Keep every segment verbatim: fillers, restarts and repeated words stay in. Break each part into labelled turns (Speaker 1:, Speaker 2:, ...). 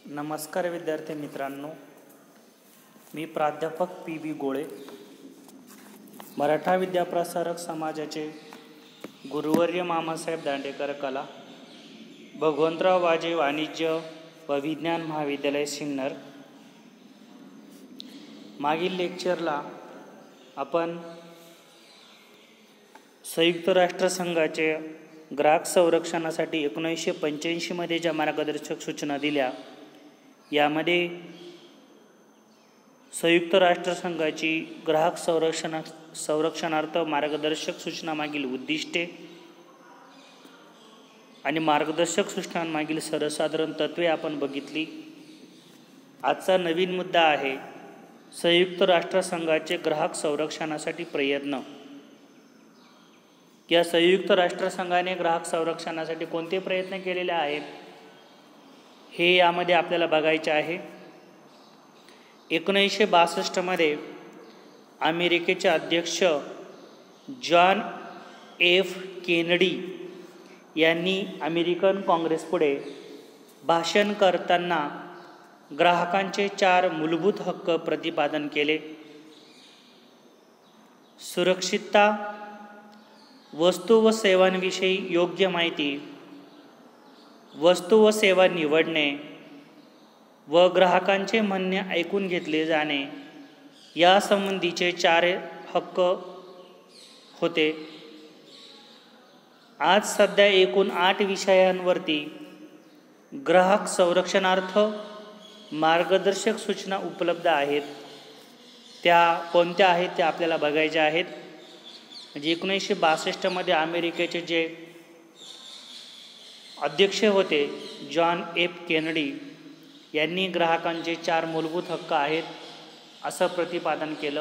Speaker 1: नमस्कार विद्यार्थी मित्रांनो, मी प्राध्यापक पी बी गोळे, मराठा विद्याप्रसारक समाजाचे गुरुवर्य मामासाहेब दांडेकर कला, भगवंतराव वाजे वाणिज्य व विज्ञान महाविद्यालय सिन्नर. मागील लेक्चरला आपण संयुक्त राष्ट्रसंघाचे ग्राहक संरक्षणासाठी एकोणीसशे पंच्याऐंशीमध्ये ज्या मार्गदर्शक सूचना दिल्या, यामध्ये संयुक्त राष्ट्रसंघाची ग्राहक संरक्षणा संरक्षणार्थ मार्गदर्शक सूचनामागील उद्दिष्टे आणि मार्गदर्शक सूचनांमागील सर्वसाधारण तत्त्वे आपण बघितली. आजचा नवीन मुद्दा आहे संयुक्त राष्ट्रसंघाचे ग्राहक संरक्षणासाठी प्रयत्न. या संयुक्त राष्ट्रसंघाने ग्राहक संरक्षणासाठी कोणते प्रयत्न केलेले आहेत हे यामध्ये आपल्याला बघायचे आहे. एकोणीसशे बासष्टमध्ये अमेरिकेचे अध्यक्ष जॉन एफ केनेडी यांनी अमेरिकन काँग्रेसपुढे भाषण करताना ग्राहकांचे चार मूलभूत हक्क प्रतिपादन केले. सुरक्षितता, वस्तू व सेवांविषयी योग्य माहिती, वस्तू व सेवा निवडणे व ग्राहकांचे म्हणणे ऐकून घेतले जाणे यासंबंधीचे चार हक्क होते. आज सध्या एकूण आठ विषयांवरती ग्राहक संरक्षणार्थ मार्गदर्शक सूचना उपलब्ध आहेत. त्या कोणत्या आहेत त्या आपल्याला बघायच्या आहेत. म्हणजे एकोणीसशे बासष्टमध्ये अमेरिकेचे जे अध्यक्ष होते जॉन एफ केनेडी यांनी ग्राहकांचे चार मूलभूत हक्क आहेत असं प्रतिपादन केलं.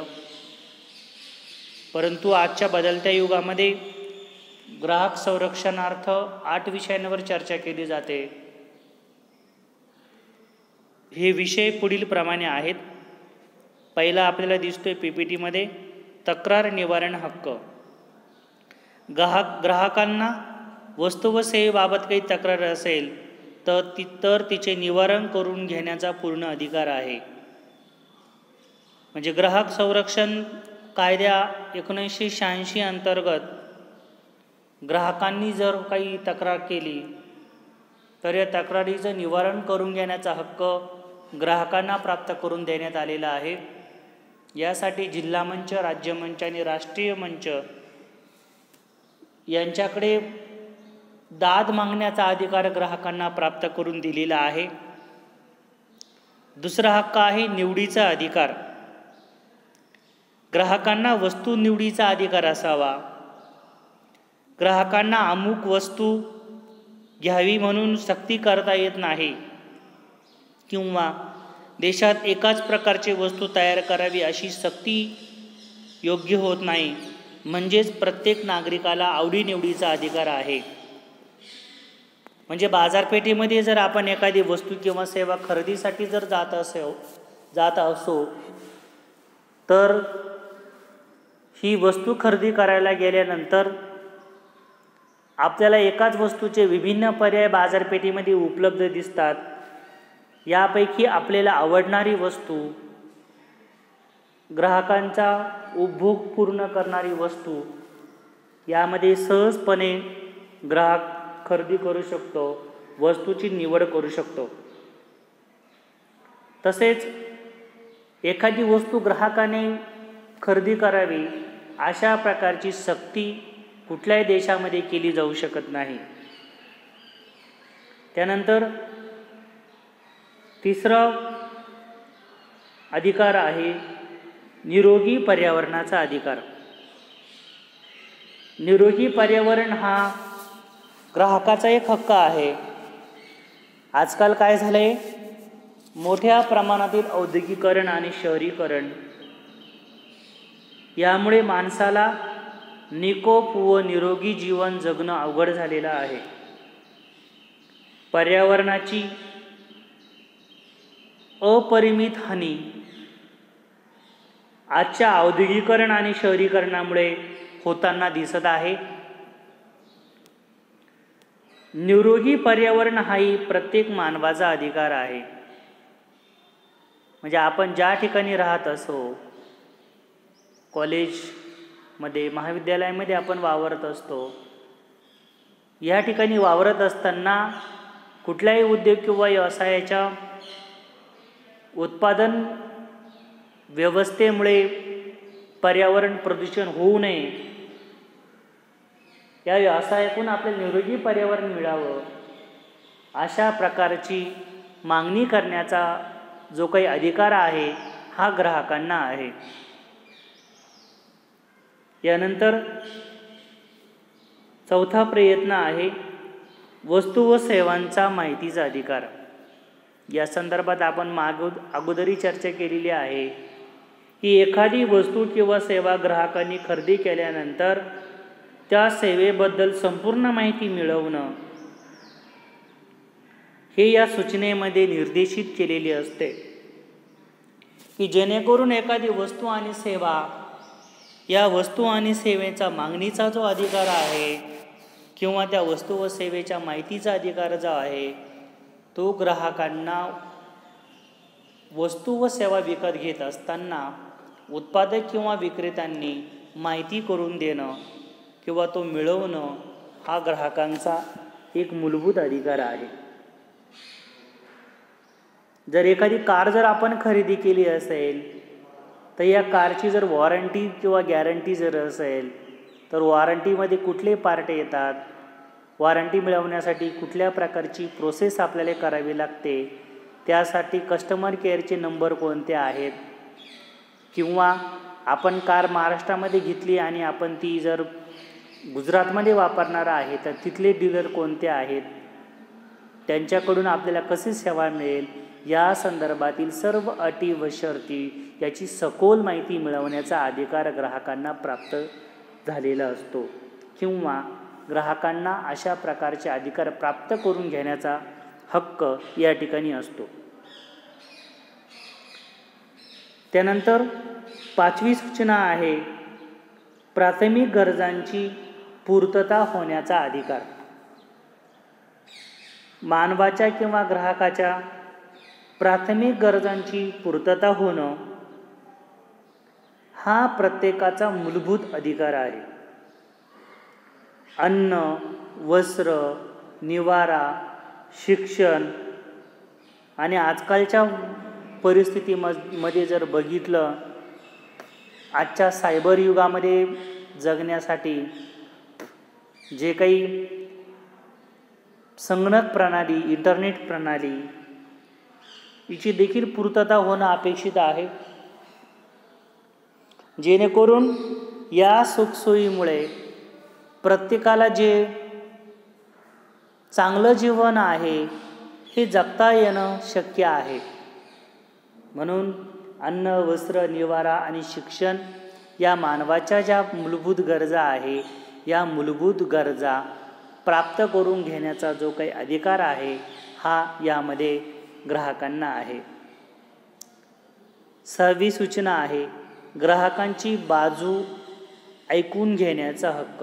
Speaker 1: परंतु आजच्या बदलत्या युगामध्ये ग्राहक संरक्षणार्थ आठ विषयांवर चर्चा केली जाते. हे विषय पुढील प्रमाणे आहेत. पहिला आपल्याला दिसतोय पी पी टीमध्ये तक्रार निवारण हक्क. ग्राहक ग्राहकांना वस्तू व सेवेबाबत काही तक्रार असेल तर ती तर तिचे निवारण करून घेण्याचा पूर्ण अधिकार आहे. म्हणजे ग्राहक संरक्षण कायद्या एकोणीसशे शहाऐंशी अंतर्गत ग्राहकांनी जर काही तक्रार केली तर या तक्रारीचं निवारण करून घेण्याचा हक्क ग्राहकांना प्राप्त करून देण्यात आलेला आहे. यासाठी जिल्हा मंच, राज्य मंच आणि राष्ट्रीय मंच यांच्याकडे दाद मागण्याचा अधिकार ग्राहकांना प्राप्त करून दिलेला आहे. दुसरा हक्क आहे निवडीचा अधिकार. ग्राहकांना वस्तू निवडीचा अधिकार असावा. ग्राहकांना अमुक वस्तू घ्यावी म्हणून सक्ती करता येत नाही किंवा देशात एकाच प्रकारची वस्तू तयार करावी अशी सक्ती योग्य होत नाही. म्हणजेच प्रत्येक नागरिकाला आवडीनिवडीचा अधिकार आहे. म्हणजे बाजारपेठेमध्ये जर आपण एखादी वस्तू किंवा सेवा खरेदीसाठी जर जात असो जात असो तर ही वस्तू खरेदी करायला गेल्यानंतर आपल्याला एकाच वस्तूचे विभिन्न पर्याय बाजारपेठेमध्ये उपलब्ध दिसतात. यापैकी आपल्याला आवडणारी वस्तू, ग्राहकांचा उपभोग पूर्ण करणारी वस्तू यामध्ये सहजपणे ग्राहक खरेदी करू शकतो, वस्तूची निवड करू शकतो. तसेच एखादी वस्तू ग्राहकाने खरेदी करावी अशा प्रकारची सक्ती कुठल्याही देशामध्ये केली जाऊ शकत नाही. त्यानंतर तिसरा अधिकार आहे निरोगी पर्यावरणाचा अधिकार. निरोगी पर्यावरण हा ग्राहकाचा एक हक्क आहे. आजकाल काय झालंय, मोठ्या प्रमाणातील औद्योगिकरण आणि शहरीकरण यामुळे माणसाला निकोप व निरोगी जीवन जगणं अवघड झालेलं आहे. पर्यावरणाची अपरिमित हानी आजच्या औद्योगिकरण आणि शहरीकरणामुळे होताना दिसत आहे. निरोगी पर्यावरण हाही प्रत्येक मानवाचा अधिकार आहे. म्हणजे आपण ज्या ठिकाणी राहत असो, कॉलेजमध्ये, महाविद्यालयामध्ये आपण वावरत असतो, या ठिकाणी वावरत असताना कुठल्याही उद्योग किंवा व्यवसायाच्या उत्पादन व्यवस्थेमुळे पर्यावरण प्रदूषण होऊ नये, या व्यवसायातून आपल्याला निरोगी पर्यावरण मिळावं, अशा प्रकारची मागणी करण्याचा जो काही अधिकार आहे हा ग्राहकांना आहे. यानंतर चौथा प्रयत्न आहे वस्तू व सेवांचा माहितीचा अधिकार. या संदर्भात आपण माग अगोदरी चर्चा केलेली आहे की एखादी वस्तू किंवा सेवा ग्राहकांनी खरेदी केल्यानंतर त्या सेवेबद्दल संपूर्ण माहिती मिळवणं हे या सूचनेमध्ये निर्देशित केलेले असते की जेणेकरून एखादी वस्तू आणि सेवा, या वस्तू आणि सेवेचा मागणीचा जो अधिकार आहे किंवा त्या वस्तू व सेवेच्या माहितीचा अधिकार जो आहे तो ग्राहकांना वस्तू व सेवा विकत घेत असताना उत्पादक किंवा विक्रेत्यांनी माहिती करून देणं किंवा तो मिळवणं हा ग्राहकांचा एक मूलभूत अधिकार आहे. जर एखादी कार जर आपण खरेदी केली असेल तर या कारची जर वॉरंटी किंवा गॅरंटी जर असेल तर वॉरंटीमध्ये कुठले पार्ट येतात, वॉरंटी मिळवण्यासाठी कुठल्या प्रकारची प्रोसेस आपल्याला करावी लागते, त्यासाठी कस्टमर केअरचे नंबर कोणते आहेत, किंवा आपण कार महाराष्ट्रामध्ये घेतली आणि आपण ती जर गुजरातमध्ये वापरणार आहे तर तिथले डीलर कोणते आहेत, त्यांच्याकडून आपल्याला कशी सेवा मिळेल, या संदर्भातील सर्व अटी व शर्ती याची सखोल माहिती मिळवण्याचा अधिकार ग्राहकांना प्राप्त झालेला असतो किंवा ग्राहकांना अशा प्रकारचे अधिकार प्राप्त करून घेण्याचा हक्क या ठिकाणी असतो. त्यानंतर पाचवी सूचना आहे प्राथमिक गरजांची पूर्तता होण्याचा अधिकार. मानवाच्या किंवा ग्राहकाच्या प्राथमिक गरजांची पूर्तता होणं हा प्रत्येकाचा मूलभूत अधिकार आहे. अन्न, वस्त्र, निवारा, शिक्षण आणि आजकालच्या परिस्थितीमध्ये जर बघितलं, आजच्या सायबर युगामध्ये जगण्यासाठी जे काही संगणक प्रणाली, इंटरनेट प्रणाली हिची देखील पूर्तता होणं अपेक्षित आहे, जेणेकरून या सुखसोयीमुळे प्रत्येकाला जे चांगलं जीवन आहे हे जगता येणं शक्य आहे. म्हणून अन्न, वस्त्र, निवारा आणि शिक्षण या मानवाच्या ज्या मूलभूत गरजा आहे, या मूलभूत गरजा प्राप्त करून घेण्याचा जो काही अधिकार आहे हा यामध्ये ग्राहकांना आहे. सहावी सूचना आहे ग्राहकांची बाजू ऐकून घेण्याचा हक्क.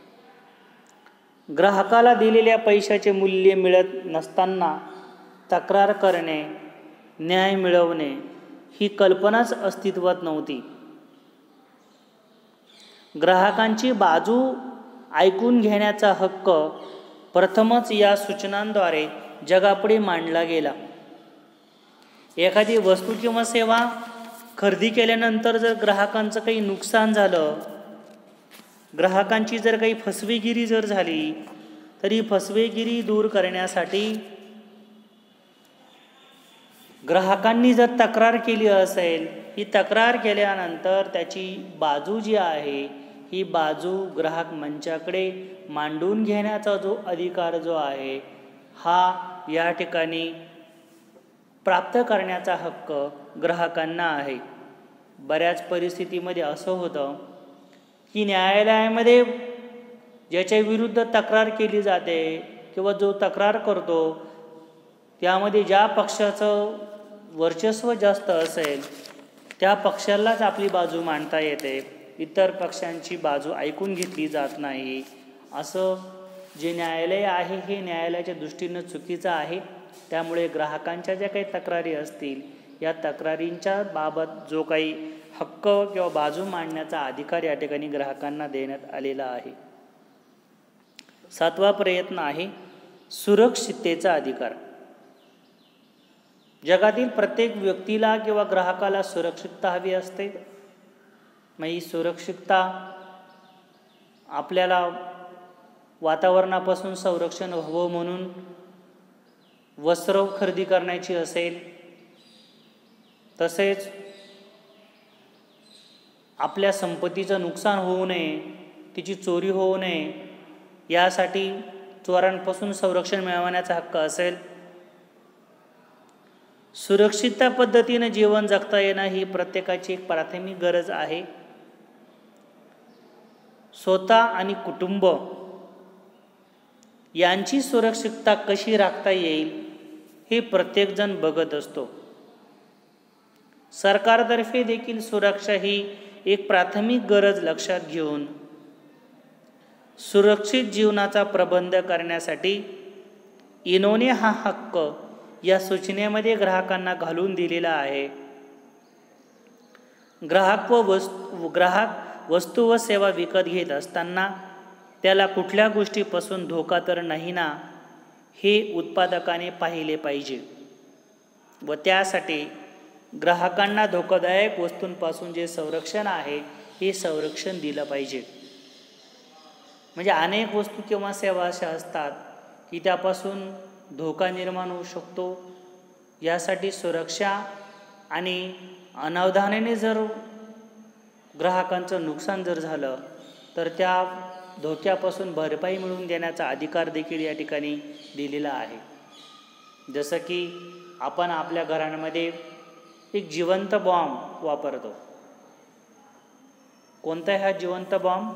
Speaker 1: ग्राहकाला दिलेल्या पैशाचे मूल्य मिळत नसताना तक्रार करणे, न्याय मिळवणे ही कल्पनाच अस्तित्वात नव्हती. ग्राहकांची बाजू ऐकून घेण्याचा हक्क प्रथमच या सूचनांद्वारे जगापुढे मांडला गेला. एखादी वस्तू किंवा सेवा खरेदी केल्यानंतर जर ग्राहकांचं काही नुकसान झालं, ग्राहकांची जर काही फसवेगिरी जर झाली, तर ही फसवेगिरी दूर करण्यासाठी ग्राहकांनी जर तक्रार केली असेल, ही तक्रार केल्यानंतर त्याची बाजू जी आहे ही बाजू ग्राहक मंचाकडे मांडून घेण्याचा जो अधिकार जो आहे हा या ठिकाणी प्राप्त करण्याचा हक्क ग्राहकांना आहे. बऱ्याच परिस्थितीमध्ये असं होतं की न्यायालयामध्ये ज्याच्या विरुद्ध तक्रार केली जाते किंवा जो तक्रार करतो त्यामध्ये ज्या पक्षाचं वर्चस्व जास्त असेल त्या पक्षालाच आपली बाजू मांडता येते, इतर पक्षांची बाजू ऐकून घेतली जात नाही. असं जे न्यायालय आहे हे न्यायालयाच्या दृष्टीनं चुकीचं आहे. त्यामुळे ग्राहकांच्या ज्या काही तक्रारी असतील या तक्रारींच्या बाबत जो काही हक्क किंवा बाजू मांडण्याचा अधिकार या ठिकाणी ग्राहकांना देण्यात आलेला आहे. सातवा प्रयत्न आहे सुरक्षिततेचा अधिकार. जगातील प्रत्येक व्यक्तीला किंवा ग्राहकाला सुरक्षितता हवी असते. मग ही सुरक्षितता आपल्याला वातावरणापासून संरक्षण हवं म्हणून वस्त्र खरेदी करण्याची असेल, तसेच आपल्या संपत्तीचं नुकसान होऊ नये, तिची चोरी होऊ नये यासाठी चोरांपासून संरक्षण मिळवण्याचा हक्क असेल. सुरक्षित पद्धतीने जीवन जगता येणं ही प्रत्येकाची एक प्राथमिक गरज आहे. स्वतः आणि कुटुंब यांची सुरक्षितता कशी राखता येईल हे प्रत्येकजण बघत असतो. सरकारतर्फे देखील सुरक्षा ही एक प्राथमिक गरज लक्षात घेऊन सुरक्षित जीवनाचा प्रबंध करण्यासाठी इनोने हा हक्क या सूचनेमध्ये ग्राहकांना घालून दिलेला आहे. ग्राहक व वस्तू ग्राहक वस्तू व सेवा विकत घेत असताना त्याला कुठल्या गोष्टीपासून धोका तर नाही ना, हे उत्पादकाने पाहिले पाहिजे व त्यासाठी ग्राहकांना धोकादायक वस्तूंपासून जे संरक्षण आहे हे संरक्षण दिलं पाहिजे. म्हणजे अनेक वस्तू किंवा सेवा अशा असतात की त्यापासून धोका निर्माण होऊ शकतो. यासाठी सुरक्षा आणि अनावधानाने जर ग्राहकांचं नुकसान जर झालं तर त्या धोक्यापासून भरपाई मिळवून देण्याचा अधिकार देखील या ठिकाणी दिलेला आहे. जसं की आपण आपल्या घरांमध्ये एक जिवंत बॉम्ब वापरतो. कोणता हा जिवंत बॉम्ब?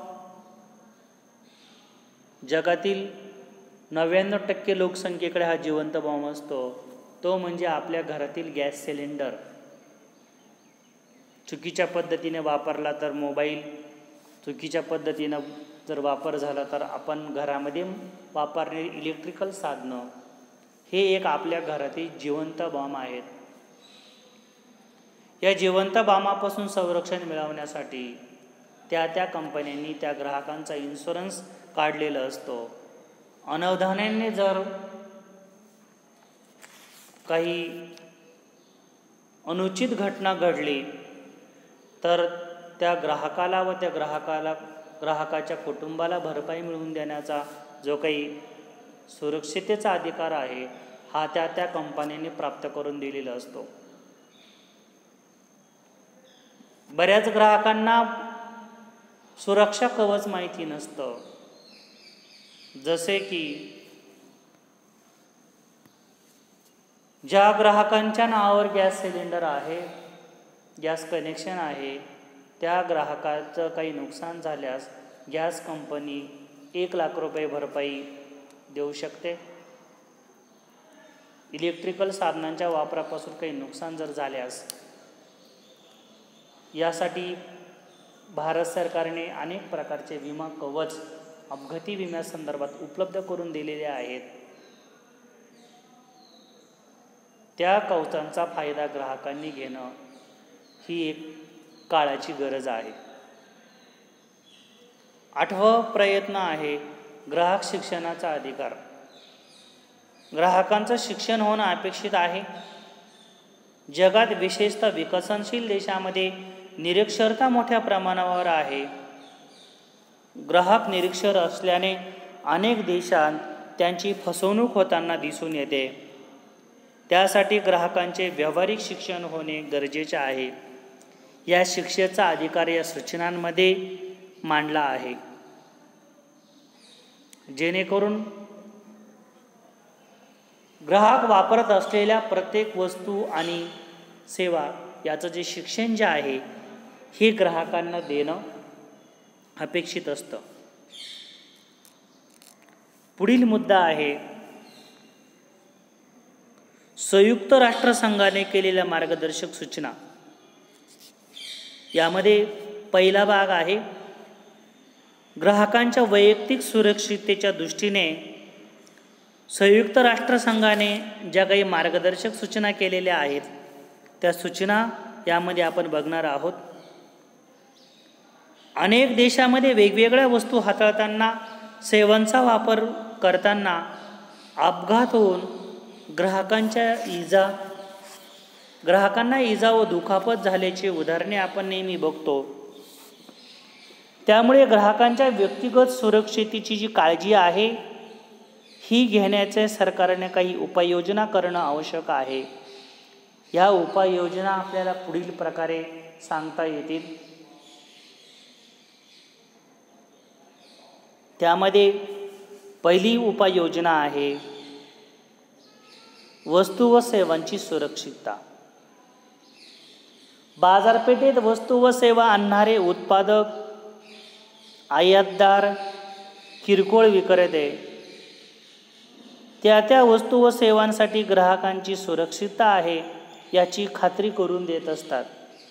Speaker 1: जगातील नव्याण्णव टक्के लोकसंख्येकडे हा जिवंत बॉम्ब असतो. तो म्हणजे आपल्या घरातील गॅस सिलेंडर. चुकीच्या पद्धतीने वापरला तर मोबाईल, चुकीच्या पद्धतीनं जर वापर झाला तर आपण घरामध्ये वापरणारी इलेक्ट्रिकल साधनं हे एक आपल्या घरातील जिवंत बॉम्ब आहेत. या जिवंत बॉम्बापासून संरक्षण मिळवण्यासाठी त्या त्या कंपन्यांनी त्या ग्राहकांचा इन्शुरन्स काढलेला असतो. अनावधानाने जर काही अनुचित घटना घडली तर त्या ग्राहकाला व त्या ग्राहकाला ग्राहकाच्या कुटुंबाला भरपाई मिळवून देण्याचा जो काही सुरक्षिततेचा अधिकार आहे हा त्या त्या कंपन्यांनी प्राप्त करून दिलेला असतो. बऱ्याच ग्राहकांना सुरक्षा कवच माहिती नसतं. जसे की ज्या ग्राहकांच्या नावावर गॅस सिलेंडर आहे, गॅस कनेक्शन आहे, त्या ग्राहकाचं काही नुकसान झाल्यास गॅस कंपनी एक लाख रुपये भरपाई देऊ शकते. इलेक्ट्रिकल साधनांच्या वापरापासून काही नुकसान जर झाल्यास यासाठी भारत सरकारने अनेक प्रकारचे विमा कवच अपघाती विम्यासंदर्भात उपलब्ध करून दिलेले आहेत. त्या कवचांचा फायदा ग्राहकांनी घेणं ही एक काळाची गरज आहे. आठवा प्रयत्न आहे ग्राहक शिक्षणाचा अधिकार. ग्राहकांचं शिक्षण होणं अपेक्षित आहे. जगात विशेषतः विकसनशील देशामध्ये निरक्षरता मोठ्या प्रमाणावर आहे. ग्राहक निरक्षर असल्याने अनेक देशांत त्यांची फसवणूक होताना दिसून येते. त्यासाठी ग्राहकांचे व्यावहारिक शिक्षण होणे गरजेचे आहे. या शिक्षेचा अधिकार या सूचनांमध्ये मांडला आहे, जेणेकरून ग्राहक वापरत असलेल्या प्रत्येक वस्तू आणि सेवा याचं जे शिक्षण जे आहे हे ग्राहकांना देणं अपेक्षित असतं. पुढील मुद्दा आहे संयुक्त राष्ट्रसंघाने केलेल्या मार्गदर्शक सूचना. यामध्ये पहिला भाग आहे ग्राहकांच्या वैयक्तिक सुरक्षिततेच्या दृष्टीने संयुक्त राष्ट्रसंघाने ज्या काही मार्गदर्शक सूचना केलेल्या आहेत त्या सूचना यामध्ये आपण बघणार आहोत. अनेक देशामध्ये वेगवेगळ्या वस्तू हाताळताना सेवांचा वापर करताना अपघात होऊन ग्राहकांच्या इजा ग्राहकांना इजा व दुखापत झाल्याची उदाहरणे आपण नेहमी बघतो. त्यामुळे ग्राहकांच्या व्यक्तिगत सुरक्षितेची जी काळजी आहे ही घेण्याचे सरकारने काही उपाययोजना करणं आवश्यक आहे. या उपाययोजना आपल्याला पुढील प्रकारे सांगता येतील. त्यामध्ये पहिली उपाययोजना आहे वस्तू व सेवांची सुरक्षितता. बाजारपेठेत वस्तू व सेवा आणणारे उत्पादक, आयातदार, किरकोळ विक्रेते त्या त्या वस्तू व सेवांसाठी ग्राहकांची सुरक्षितता आहे याची खात्री करून देत असतात.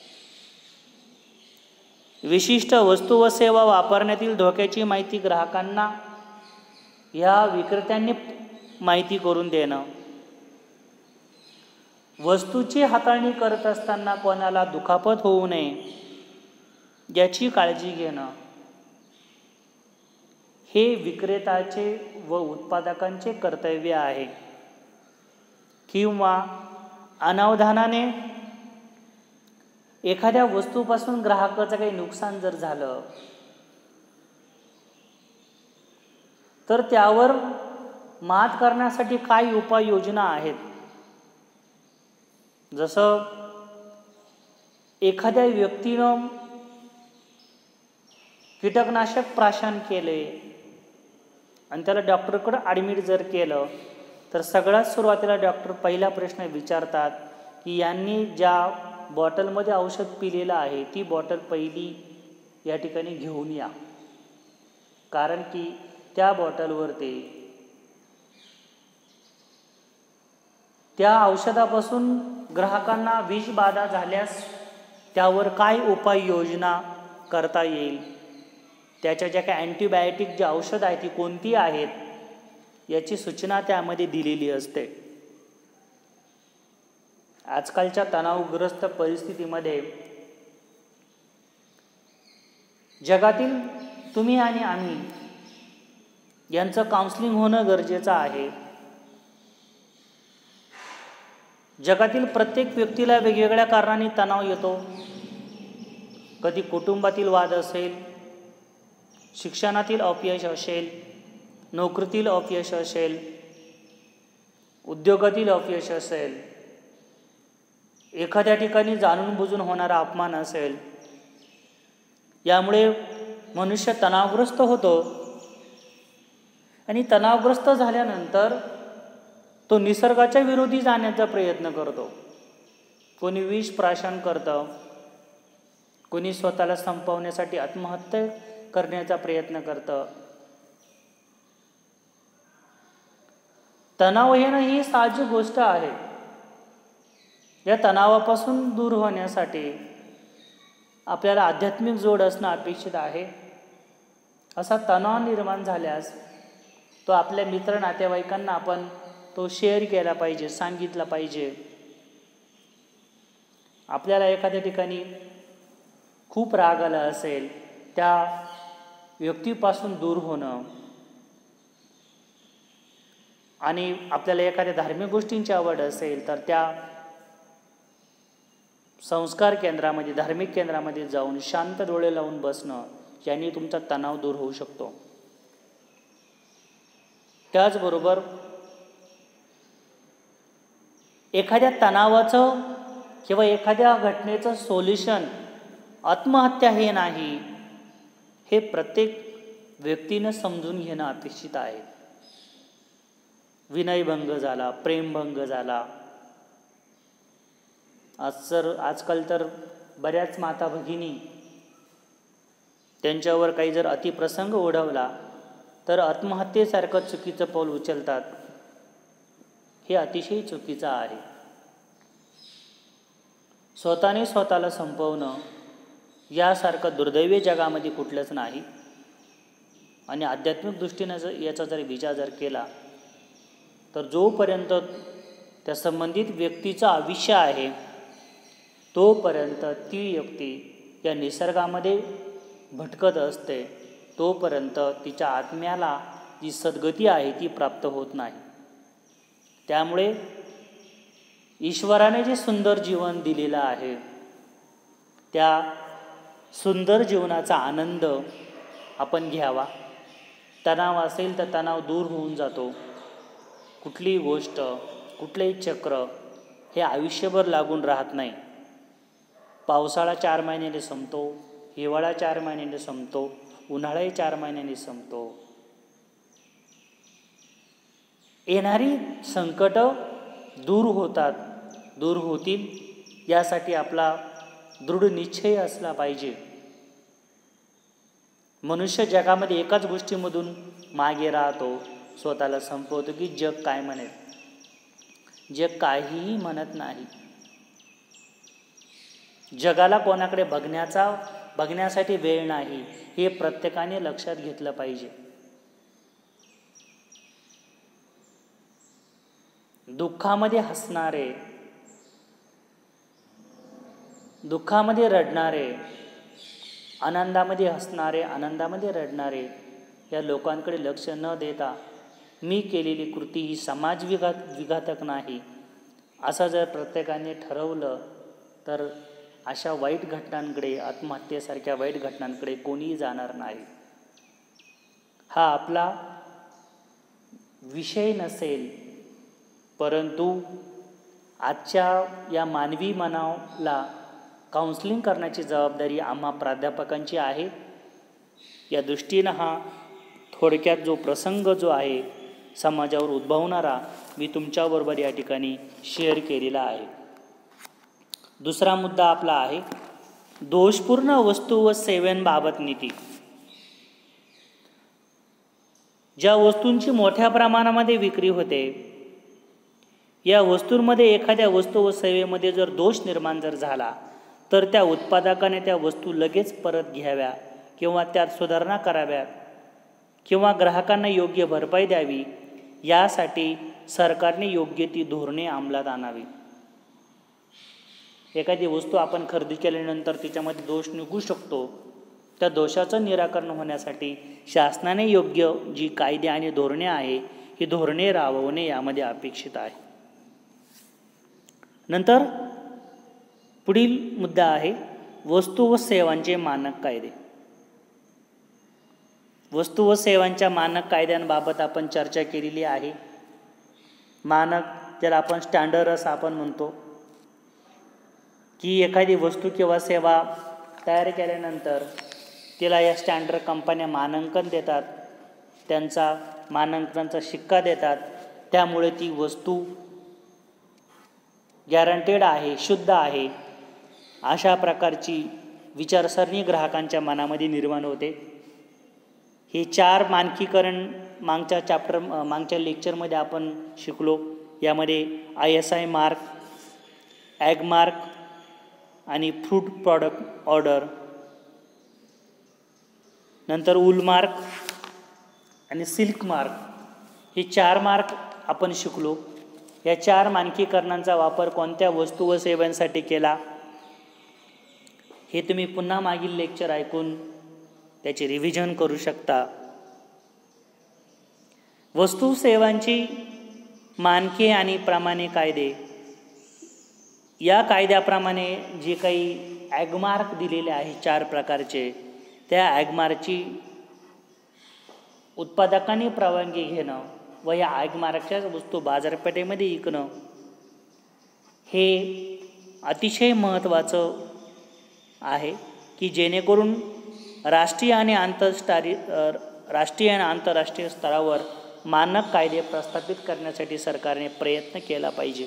Speaker 1: विशिष्ट वस्तू व सेवा वापरण्यातील धोक्याची माहिती ग्राहकांना या विक्रेत्यांनी माहिती करून देणं, वस्तूची हाताळणी करत असताना कोणाला दुखापत होऊ नये याची काळजी घेणं हे विक्रेत्याचे व उत्पादकांचे कर्तव्य आहे. किंवा अनावधानाने एखाद्या वस्तूपासून ग्राहकाचं काही नुकसान जर झालं तर त्यावर मात करण्यासाठी काय उपाययोजना आहेत. जसं एखाद्या व्यक्तीनं कीटकनाशक प्राशन केले आणि त्याला डॉक्टरकडे ॲडमिट जर केलं तर सगळ्यात सुरुवातीला डॉक्टर पहिला प्रश्न विचारतात की यांनी ज्या बॉटलमध्ये औषध पिलेलं आहे ती बॉटल पहिली या ठिकाणी घेऊन या, कारण की त्या बॉटलवरती त्या औषधापासून ग्राहकांना विषबाधा झाल्यास त्यावर काय उपाययोजना करता येईल, त्याच्या ज्या काही अँटीबायोटिक जे औषध आहे ती कोणती आहेत याची सूचना त्यामध्ये दिलेली असते. आजकालच्या तणावग्रस्त परिस्थितीमध्ये जगातील तुम्ही आणि आम्ही यांचं काउन्सिलिंग होणं गरजेचं आहे. जगातील प्रत्येक व्यक्तीला वेगवेगळ्या कारणांनी तणाव येतो. कधी कुटुंबातील वाद असेल, शिक्षणातील अपयश असेल, नोकरीतील अपयश असेल, उद्योगातील अपयश असेल, एखाद्या ठिकाणी जाणून बुजून होणारा अपमान असेल. यामुळे मनुष्य तणावग्रस्त होतो आणि तणावग्रस्त झाल्यानंतर तो निसर्गाच्या विरोधी जाण्याचा प्रयत्न करतो. कोणी विष प्राशन करतं, कोणी स्वतःला संपवण्यासाठी आत्महत्या करण्याचा प्रयत्न करतं. तणाव येणं ही साहजिक गोष्ट आहे. या तणावापासून दूर होण्यासाठी आपल्याला आध्यात्मिक जोड असणं अपेक्षित आहे. असा तणाव निर्माण झाल्यास तो आपल्या मित्र नातेवाईकांना आपण तो शेअर केला पाहिजे, सांगितला पाहिजे. आपल्याला एखाद्या ठिकाणी खूप राग आला असेल, त्या व्यक्तीपासून दूर होणं आणि आपल्याला एखाद्या धार्मिक गोष्टींची आवड असेल तर त्या संस्कार केंद्रामध्ये, धार्मिक केंद्रामध्ये जाऊन शांत डोळे लावून बसणं याने तुमचा तणाव दूर होऊ शकतो. त्याचबरोबर एखाद्या तणावाचं किंवा एखाद्या घटनेचं सोल्युशन आत्महत्या हे नाही, हे प्रत्येक व्यक्तीनं समजून घेणं अपेक्षित आहे. विनयभंग झाला, प्रेमभंग झाला, आज तर आजकाल तर बऱ्याच माता भगिनी त्यांच्यावर काही जर अतिप्रसंग ओढवला तर आत्महत्येसारखं चुकीचं पाऊल उचलतात. हे अतिशय चुकीचं आहे. स्वतःने स्वतःला संपवणं यासारखं दुर्दैवी जगामध्ये कुठलंच नाही. आणि आध्यात्मिक दृष्टीनं जर याचा जर विचार जर केला तर जोपर्यंत त्या संबंधित व्यक्तीचं आयुष्य आहे तोपर्यंत ती व्यक्ती या निसर्गामध्ये भटकत असते, तोपर्यंत तिच्या आत्म्याला जी सद्गती आहे ती प्राप्त होत नाही. त्यामुळे ईश्वराने जे सुंदर जीवन दिलेलं आहे त्या सुंदर जीवनाचा आनंद आपण घ्यावा. तणाव असेल तर तणाव दूर होऊन जातो. कुठलीही गोष्ट, कुठलेही चक्र हे आयुष्यभर लागून राहत नाही. पावसाळा चार महिन्याने संपतो, हिवाळा चार महिन्याने संपतो, उन्हाळाही चार महिन्याने संपतो. येणारी संकट दूर होतात, दूर होतील यासाठी आपला दृढ निश्चय असला पाहिजे. मनुष्य जगामध्ये एकाच गोष्टीमधून मागे राहतो, स्वतःला संपवतो की जग काय म्हणेल. जग काहीही म्हणत नाही. जगाला कोणाकडे बघण्याचा बघण्यासाठी वेळ नाही, हे प्रत्येकाने लक्षात घेतलं पाहिजे. दुःखामध्ये हसणारे, दुःखामध्ये रडणारे, आनंदामध्ये हसणारे, आनंदामध्ये रडणारे या लोकांकडे लक्ष न देता मी केलेली कृती ही समाज विघात विघातक नाही असं जर प्रत्येकाने ठरवलं तर अशा वाईट घटनांकडे, आत्महत्येसारख्या वाईट घटनांकडे कोणीही जाणार नाही. हा आपला विषय नसेल, परंतु आजच्या या मानवी मनाला काउन्सिलिंग करण्याची जबाबदारी आम्हा प्राध्यापकांची आहे. या दृष्टीनं हा थोडक्यात जो प्रसंग जो आहे समाजावर उद्भवणारा मी तुमच्याबरोबर या ठिकाणी शेअर केलेला आहे. दुसरा मुद्दा आपला आहे दोषपूर्ण वस्तू व सेवांबाबत नीती. ज्या वस्तूंची मोठ्या प्रमाणामध्ये विक्री होते, या वस्तूंमध्ये एखाद्या वस्तू व सेवेमध्ये जर दोष निर्माण जर झाला तर त्या उत्पादकाने त्या वस्तू लगेच परत घ्याव्या किंवा त्यात सुधारणा कराव्यात किंवा ग्राहकांना योग्य भरपाई द्यावी. यासाठी सरकारने योग्य ती धोरणे अंमलात आणावी. एखादी वस्तू आपण खरेदी केल्यानंतर तिच्यामध्ये दोष निघू शकतो, त्या दोषाचं निराकरण होण्यासाठी शासनाने योग्य जी कायदे आणि धोरणे आहे ही धोरणे राबवणे यामध्ये अपेक्षित आहे. नंतर पुढील मुद्दा आहे वस्तू व सेवांचे मानक कायदे. वस्तू व सेवांच्या मानक कायद्यांबाबत आपण चर्चा केलेली आहे. मानक ज्याला आपण स्टँडर्ड असं आपण म्हणतो की एखादी वस्तू किंवा सेवा तयार केल्यानंतर तिला या स्टँडर्ड कंपन्या मानांकन देतात, त्यांचा मानांकनाचा शिक्का देतात. त्यामुळे ती वस्तू गॅरंटेड आहे, शुद्ध आहे अशा प्रकारची विचारसरणी ग्राहकांच्या मनामध्ये निर्माण होते. हे चार मानकीकरण मागच्या चॅप्टर मागच्या लेक्चरमध्ये आपण शिकलो. यामध्ये I S I mark, ag mark आणि फ्रूट प्रॉडक्ट ऑर्डर, नंतर वूल मार्क आणि सिल्क मार्क हे चार मार्क आपण शिकलो. या चार मानकीकरणांचा वापर कोणत्या वस्तू व सेवांसाठी केला हे तुम्ही पुन्हा मागील लेक्चर ऐकून त्याचे रिव्हिजन करू शकता. वस्तू सेवांची मानके आणि प्रमाणे कायदे, या कायद्याप्रमाणे जे काही ॲगमार्क दिलेले आहे चार प्रकारचे, त्या ॲगमार्कची उत्पादकांनी परवानगी घेणं व या ॲगमार्कच्या वस्तू बाजारपेठेमध्ये विकणं हे अतिशय महत्त्वाचं आहे की जेणेकरून राष्ट्रीय आणि आंतरराष्ट्रीय राष्ट्रीय आणि आंतरराष्ट्रीय स्तरावर मानक कायदे प्रस्थापित करण्यासाठी सरकारने प्रयत्न केला पाहिजे.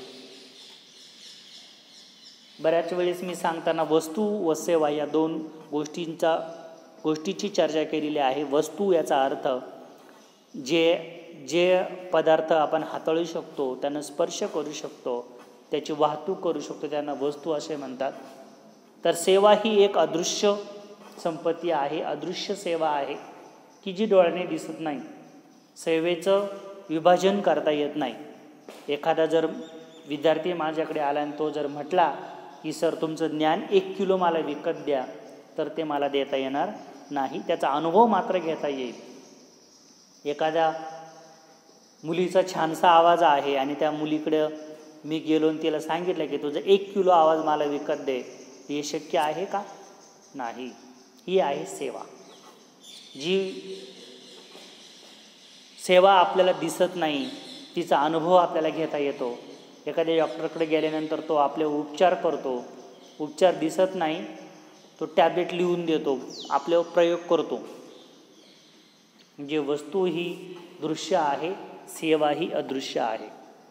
Speaker 1: बऱ्याच वेळेस मी सांगताना वस्तू व सेवा या दोन गोष्टींचा गोष्टीची चर्चा केलेली आहे. वस्तू याचा अर्थ जे जे पदार्थ आपण हाताळू शकतो, त्यांना स्पर्श करू शकतो, त्याची वाहतूक करू शकतो, त्यांना वस्तू असे म्हणतात. तर सेवा ही एक अदृश्य संपत्ती आहे, अदृश्य सेवा आहे की जी डोळ्याने दिसत नाही. सेवेचं विभाजन करता येत नाही. एखादा जर विद्यार्थी माझ्याकडे आला आणि तो जर म्हटला की सर तुमचं ज्ञान एक किलो मला विकत द्या, तर ते मला देता येणार नाही. त्याचा अनुभव मात्र घेता येईल. एखाद्या मुलीचा छानसा आवाज आहे आणि त्या मुलीकडं मी गेलो आणि तिला सांगितलं की तुझं एक किलो आवाज मला विकत दे, हे शक्य आहे का? नाही. ही आहे सेवा. जी सेवा आपल्याला दिसत नाही, तिचा अनुभव आपल्याला घेता येतो. एखाद्या डॉक्टरकडे गेल्यानंतर तो आपले उपचार करतो, उपचार दिसत नाही, तो टॅब्लेट लिहून देतो, आपल्यावर प्रयोग करतो. म्हणजे वस्तू ही दृश्य आहे, सेवा ही अदृश्य आहे.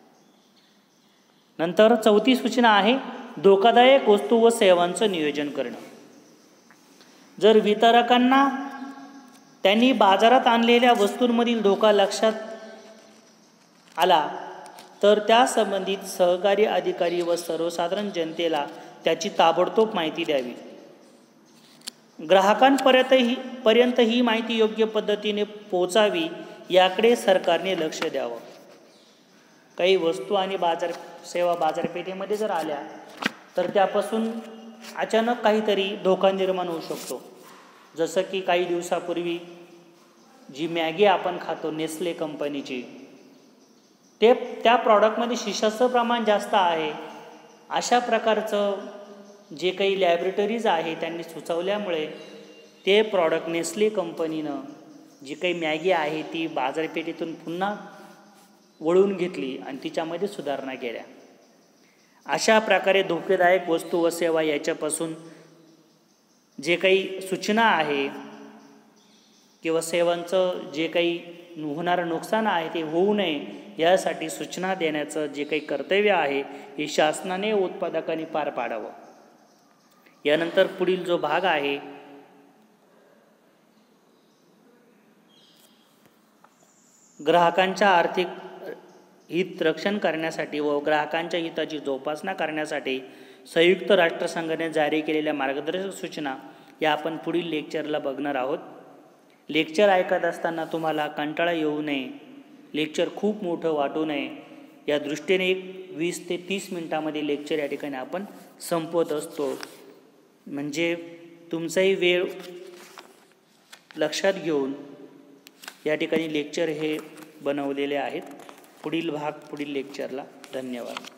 Speaker 1: नंतर चौथी सूचना आहे धोकादायक वस्तू व सेवांचं नियोजन करणं. जर वितरकांना त्यांनी बाजारात आणलेल्या वस्तूंमधील धोका लक्षात आला तर त्या संबंधित सहकारी अधिकारी व सर्वसाधारण जनतेला त्याची ताबडतोब माहिती द्यावी. ग्राहकांपर्यंत ही पर्यंत ही माहिती योग्य पद्धतीने पोहोचावी याकडे सरकारने लक्ष द्यावं. काही वस्तू आणि बाजार सेवा बाजारपेठेमध्ये जर आल्या तर त्यापासून अचानक काहीतरी धोका निर्माण होऊ शकतो. जसं की काही दिवसापूर्वी जी मॅगी आपण खातो नेस्ले कंपनीची, ते त्या प्रॉडक्टमध्ये शिशाचं प्रमाण जास्त आहे. अशा प्रकारचं जे काही लॅबोरेटरीज आहे त्यांनी सुचवल्यामुळे ते प्रॉडक्ट नेस्ले कंपनीनं जी काही मॅगी आहे ती बाजारपेठेतून पुन्हा वळवून घेतली आणि तिच्यामध्ये सुधारणा केल्या. अशा प्रकारे धोकेदायक वस्तू व सेवा याच्यापासून जे काही सूचना आहे किंवा सेवांचं जे काही होणारं नुकसान आहे ते होऊ नये यासाठी सूचना देण्याचं जे काही कर्तव्य आहे हे शासनाने उत्पादकांनी पार पाडावं. यानंतर पुढील जो भाग आहे ग्राहकांच्या आर्थिक हित रक्षण करण्यासाठी व ग्राहकांच्या हिताची जोपासना करण्यासाठी संयुक्त राष्ट्रसंघाने जारी केलेल्या मार्गदर्शक सूचना या आपण पुढील लेक्चरला बघणार आहोत. लेक्चर ऐकत असताना तुम्हाला कंटाळा येऊ नये, लेक्चर खूप मोठं वाटू नये या दृष्टीने एक वीस ते तीस मिनटामध्ये लेक्चर या ठिकाणी आपण संपवत असतो. म्हणजे तुमचाही वेळ लक्षात घेऊन या ठिकाणी लेक्चर हे बनवलेले आहेत. पुढील भाग पुढील लेक्चरला. धन्यवाद.